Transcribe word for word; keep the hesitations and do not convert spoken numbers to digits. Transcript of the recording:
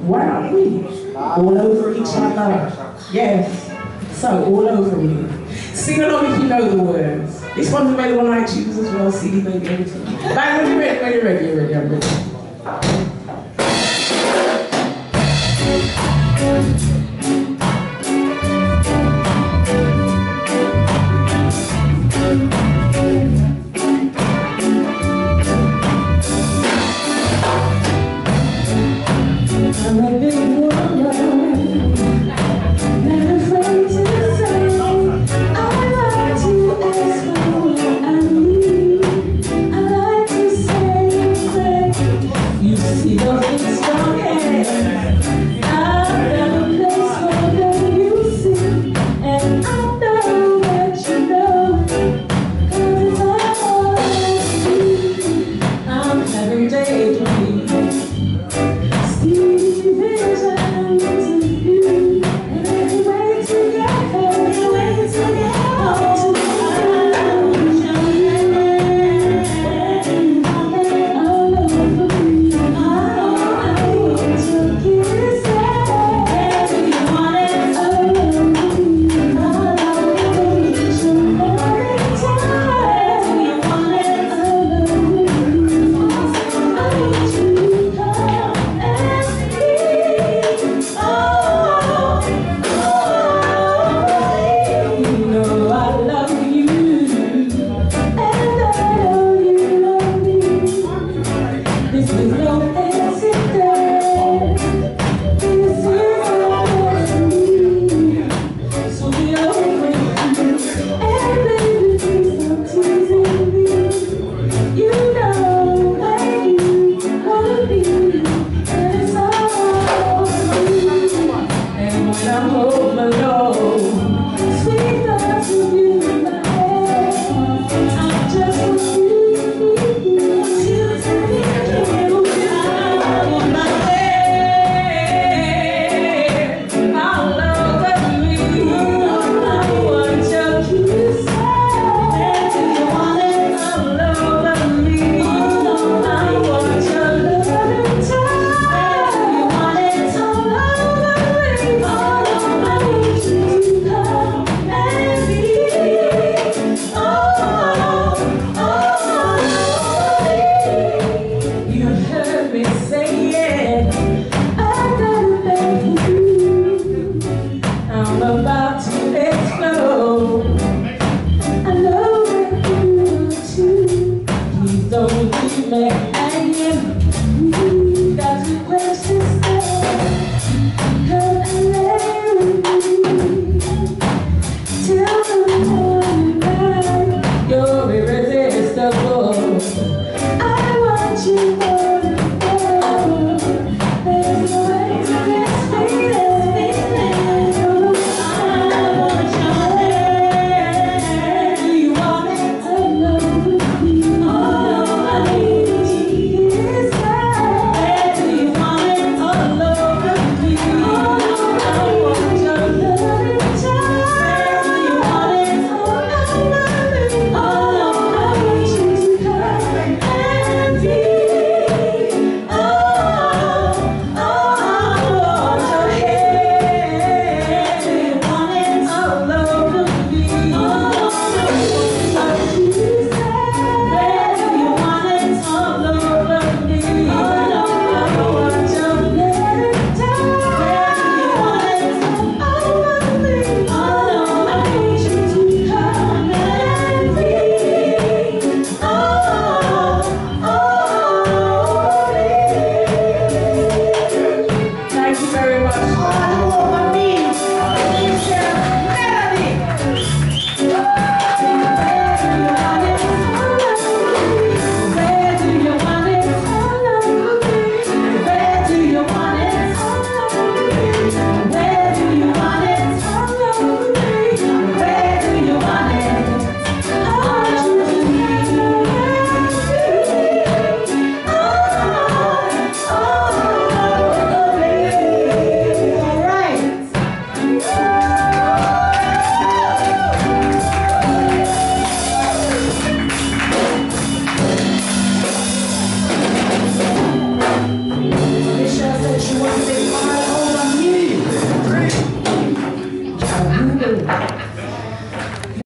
Wow, we all over each other. Yes, so all over me. Sing along if you know the words. This one's available on iTunes as well, C D, baby, everything. Bang, when you're ready, when you're ready, you're ready, I'm ready. I'm a big woman, not afraid to say I like to ask for what I need. I like to say, say, you see those big strong hands. I've got a place for them, you see, and I know that you know, 'cause all I see, I'm having daydreams. Steve is do.